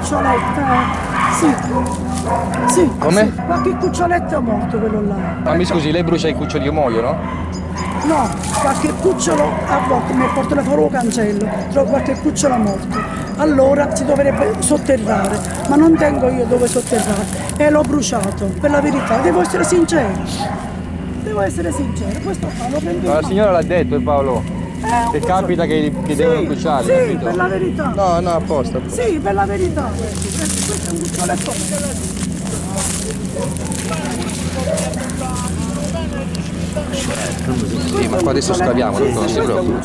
cuccioletto, sì. Sì. Come? Sì. Qualche cuccioletto è morto quello là. Ma mi scusi, lei brucia i cuccioli che muoiono? No, qualche cucciolo a volte mi portano fuori il cancello, trovo qualche cucciolo morto. Allora si dovrebbe sotterrare, ma non tengo io dove sotterrare e l'ho bruciato, per la verità, devo essere sincero. Devo essere sincero, questo qua lo prendo. Ma la signora l'ha detto, Paolo. Se capita che devono bruciare, sì, capito? per la verità. No, no, apposta. Sì, per la verità. Questo è un cuccioletto. Sì, ma qua adesso scaviamo, non si preoccupi.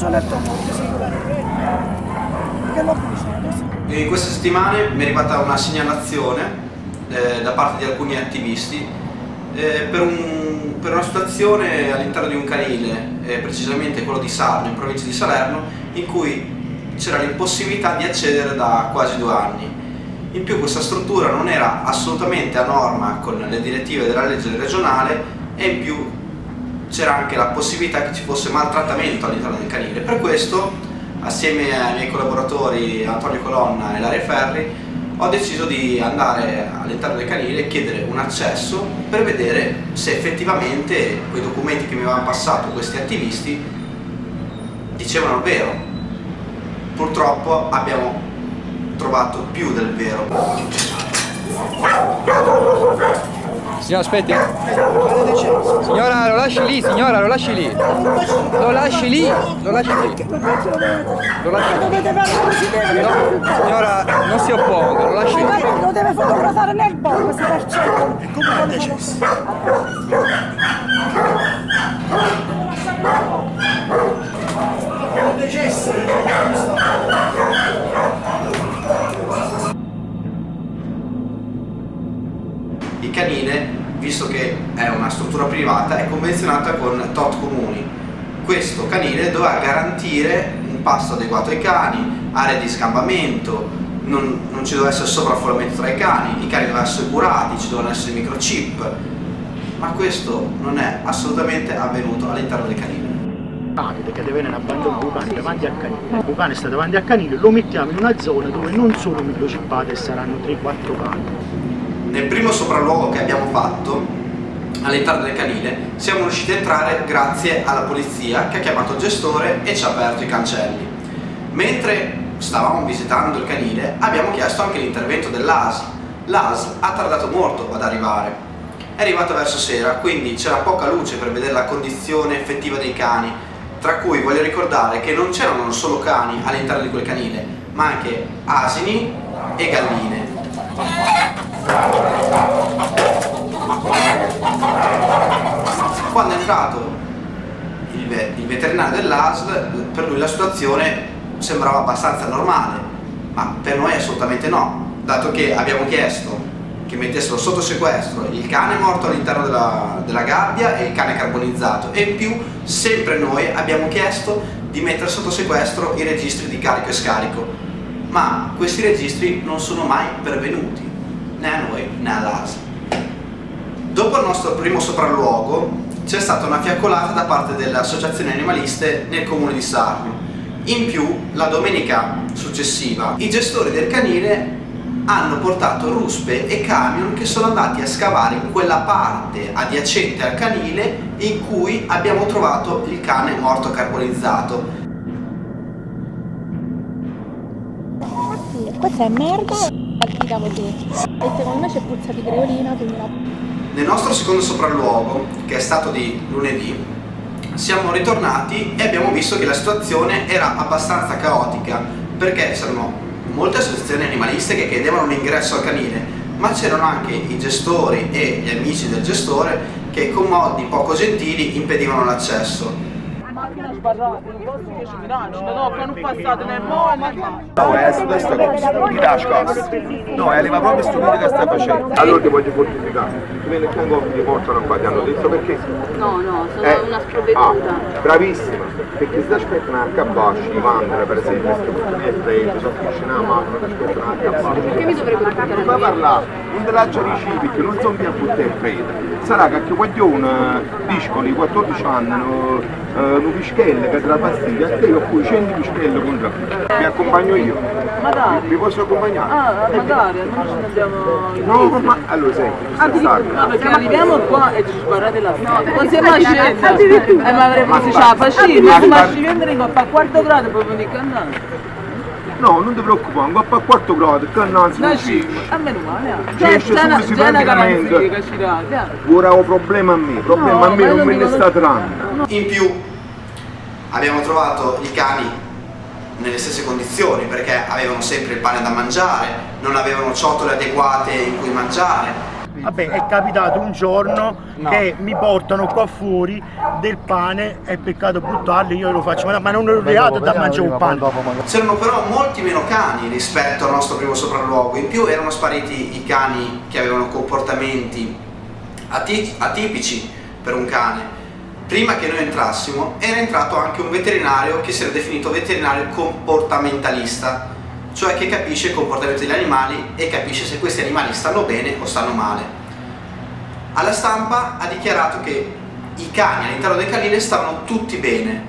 In queste settimane mi è arrivata una segnalazione da parte di alcuni attivisti per una situazione all'interno di un canile, precisamente quello di Sarno, in provincia di Salerno, in cui c'era l'impossibilità di accedere da quasi 2 anni. In più questa struttura non era assolutamente a norma con le direttive della legge regionale e in più c'era anche la possibilità che ci fosse maltrattamento all'interno del canile. Per questo, assieme ai miei collaboratori Antonio Colonna e Ilaria Ferri, ho deciso di andare all'interno del canile e chiedere un accesso per vedere se effettivamente quei documenti che mi avevano passato questi attivisti dicevano il vero. Purtroppo abbiamo trovato più del vero. Signora, aspetti. Signora, lo lasci lì, signora, lo lasci lì. Lo lasci lì, lo lasci lì. Lo lasci lì. No, signora, non si opponga, lo lasci lì. Lo deve fotografare nel borgo, si percepisce. E come l'ha deciso? Il canile, visto che è una struttura privata, è convenzionata con tot comuni. Questo canile doveva garantire un pasto adeguato ai cani, aree di scambamento, non ci doveva essere sovraffollamento tra i cani dovevano essere curati, ci dovevano essere microchip, ma questo non è assolutamente avvenuto all'interno del canile. Che deve venire abbandonato il cane davanti al canile. Il cane sta davanti al canile, lo mettiamo in una zona dove non sono microchippate e saranno 3-4 cani. Nel primo sopralluogo che abbiamo fatto all'interno del canile siamo riusciti a entrare grazie alla polizia che ha chiamato il gestore e ci ha aperto i cancelli. Mentre stavamo visitando il canile abbiamo chiesto anche l'intervento dell'ASL. L'ASL ha tardato molto ad arrivare, è arrivata verso sera, quindi c'era poca luce per vedere la condizione effettiva dei cani, tra cui voglio ricordare che non c'erano solo cani all'interno di quel canile, ma anche asini e galline. Quando è entrato il veterinario dell'ASL, per lui la situazione sembrava abbastanza normale, ma per noi assolutamente no, dato che abbiamo chiesto che mettessero sotto sequestro il cane morto all'interno della gabbia e il cane carbonizzato, e in più sempre noi abbiamo chiesto di mettere sotto sequestro i registri di carico e scarico, ma questi registri non sono mai pervenuti né a noi né all'ASL. Dopo il nostro primo sopralluogo c'è stata una fiaccolata da parte delle associazioni animaliste nel comune di Sarno. In più, la domenica successiva, i gestori del canile hanno portato ruspe e camion che sono andati a scavare in quella parte adiacente al canile in cui abbiamo trovato il cane morto carbonizzato. Questa è merda così. E secondo me c'è puzza di creolina, quindi no. Nel nostro secondo sopralluogo, che è stato di lunedì, siamo ritornati e abbiamo visto che la situazione era abbastanza caotica, perché c'erano molte associazioni animaliste che chiedevano l'ingresso al canile, ma c'erano anche i gestori e gli amici del gestore che con modi poco gentili impedivano l'accesso. No, arriva proprio stupido che stai facendo. Allora ti voglio fortificare. Tu vieni qui e ti portano qua, ti hanno detto perché? No, sono una sprovveduta. Bravissima, perché se aspettano anche a basso, i mandano per esempio, se tu sono vicino alla macchina, ti aspettano anche a basso. Perché mi dovrebbero portare? Non puoi parlare, non te la giudici perché non sono più a buttare in fretta. Sarà che qualcuno disco di 14 anni, non fischia pischelle che dà fastidio a te oppure 100 pischelle contro me. Vi accompagno io. Magari. Vi posso accompagnare? Ah, magari, non ce ne abbiamo... No, ma allora senti, No, perché arriviamo qua e ci sbarrate la strada. Non siamo a scendere. Ma avremmo se ce la facciamo, ma ci vengono a 4 gradi poi venire cannando. no, non ti preoccupare, un po' a 4 gradi, che non si No, uscì. a meno male. Ci esce subito praticamente. Ora ho problema a me, problema a me non me ne sta tranne. In più abbiamo trovato i cani nelle stesse condizioni, perché avevano sempre il pane da mangiare, non avevano ciotole adeguate in cui mangiare. Vabbè, è capitato un giorno che mi portano qua fuori del pane, è peccato buttarli, io lo faccio, ma non ero reato da mangiare un pane. C'erano però molti meno cani rispetto al nostro primo sopralluogo, in più erano spariti i cani che avevano comportamenti atipici per un cane. Prima che noi entrassimo era entrato anche un veterinario che si era definito veterinario comportamentalista, cioè che capisce il comportamento degli animali e capisce se questi animali stanno bene o stanno male. Alla stampa ha dichiarato che i cani all'interno del canile stavano tutti bene.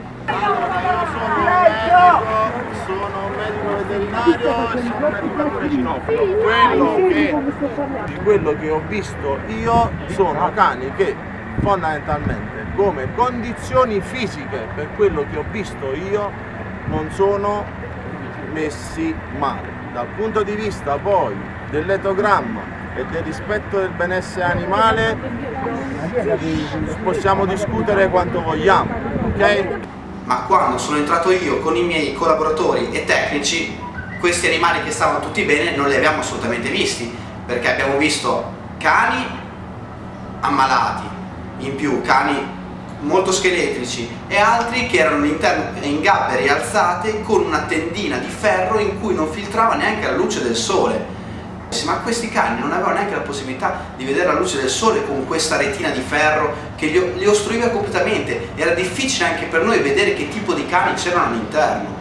Sono un medico veterinario e sono un educatore cinofilo. Quello che ho visto io sono cani che fondamentalmente come condizioni fisiche, per quello che ho visto io, non sono messi male. Dal punto di vista poi dell'etogramma e del rispetto del benessere animale possiamo discutere quanto vogliamo, ok? Ma quando sono entrato io con i miei collaboratori e tecnici, questi animali che stavano tutti bene non li abbiamo assolutamente visti, perché abbiamo visto cani ammalati, in più cani molto scheletrici e altri che erano all'interno in gabbie rialzate con una tendina di ferro in cui non filtrava neanche la luce del sole. Ma questi cani non avevano neanche la possibilità di vedere la luce del sole con questa retina di ferro che li ostruiva completamente. Era difficile anche per noi vedere che tipo di cani c'erano all'interno.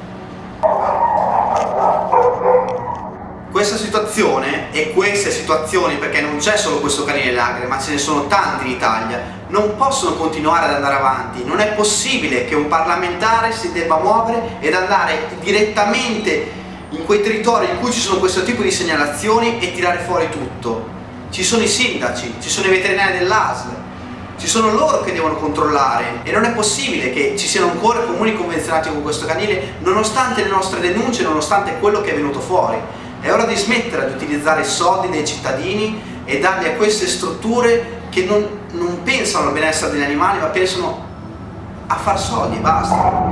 Questa situazione e queste situazioni, perché non c'è solo questo canile Lagre, ma ce ne sono tanti in Italia, non possono continuare ad andare avanti. Non è possibile che un parlamentare si debba muovere ed andare direttamente in quei territori in cui ci sono questo tipo di segnalazioni e tirare fuori tutto. Ci sono i sindaci, ci sono i veterinari dell'ASL, ci sono loro che devono controllare e non è possibile che ci siano ancora comuni convenzionati con questo canile nonostante le nostre denunce, nonostante quello che è venuto fuori. È ora di smettere di utilizzare i soldi dei cittadini e darli a queste strutture che non pensano al benessere degli animali, ma pensano a far soldi e basta.